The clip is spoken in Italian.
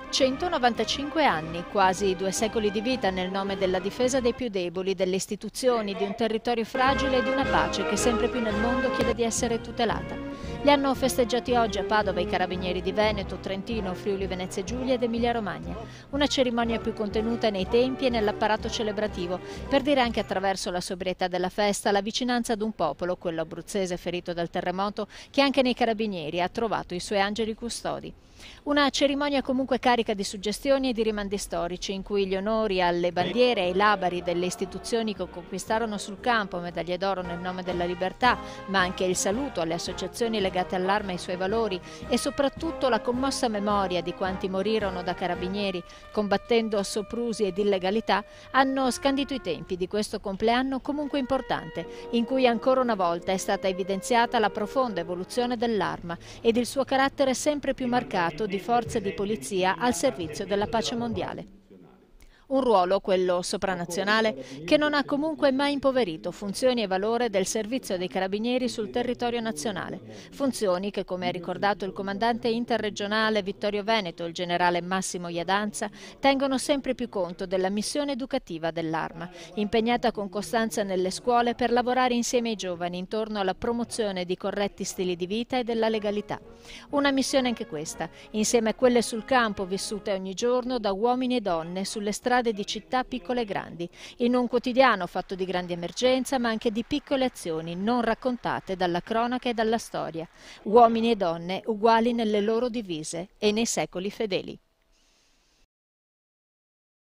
195 anni, quasi 2 secoli di vita nel nome della difesa dei più deboli, delle istituzioni, di un territorio fragile e di una pace che sempre più nel mondo chiede di essere tutelata. Li hanno festeggiati oggi a Padova i Carabinieri di Veneto, Trentino, Friuli Venezia Giulia ed Emilia Romagna. Una cerimonia più contenuta nei tempi e nell'apparato celebrativo, per dire anche attraverso la sobrietà della festa la vicinanza ad un popolo, quello abruzzese ferito dal terremoto, che anche nei Carabinieri ha trovato i suoi angeli custodi. Una cerimonia comunque carica di suggestioni e di rimandi storici, in cui gli onori alle bandiere e ai labari delle istituzioni che conquistarono sul campo medaglie d'oro nel nome della libertà, ma anche il saluto alle associazioni legate all'arma e ai suoi valori e soprattutto la commossa memoria di quanti morirono da carabinieri combattendo soprusi ed illegalità, hanno scandito i tempi di questo compleanno comunque importante, in cui ancora una volta è stata evidenziata la profonda evoluzione dell'arma ed il suo carattere sempre più marcato di forze di polizia al servizio della pace mondiale. Un ruolo, quello sopranazionale, che non ha comunque mai impoverito funzioni e valore del servizio dei carabinieri sul territorio nazionale. Funzioni che, come ha ricordato il comandante interregionale Vittorio Veneto, il generale Massimo Iadanza, tengono sempre più conto della missione educativa dell'arma, impegnata con costanza nelle scuole per lavorare insieme ai giovani intorno alla promozione di corretti stili di vita e della legalità. Una missione anche questa, insieme a quelle sul campo vissute ogni giorno da uomini e donne sulle strade di città piccole e grandi, in un quotidiano fatto di grandi emergenze ma anche di piccole azioni non raccontate dalla cronaca e dalla storia. Uomini e donne uguali nelle loro divise e nei secoli fedeli.